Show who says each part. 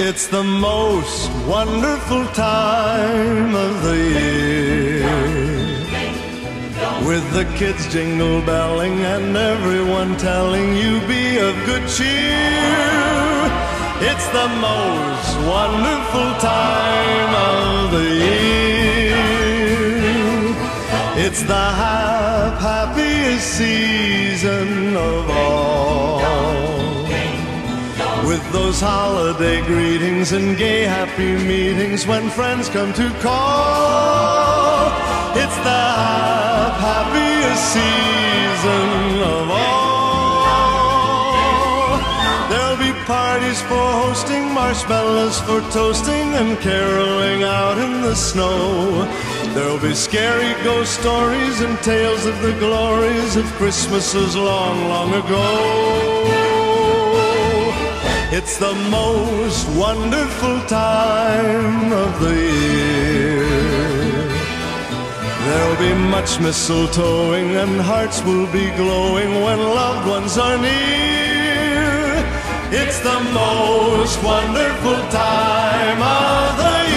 Speaker 1: It's the most wonderful time of the year, with the kids jingle belling and everyone telling you be of good cheer. It's the most wonderful time of the year. It's the happiest season of all, with those holiday greetings and gay happy meetings when friends come to call. It's the happiest season of all. There'll be parties for hosting, marshmallows for toasting, and caroling out in the snow. There'll be scary ghost stories and tales of the glories of Christmases long, long ago. It's the most wonderful time of the year. There'll be much mistletoeing and hearts will be glowing when loved ones are near. It's the most wonderful time of the year.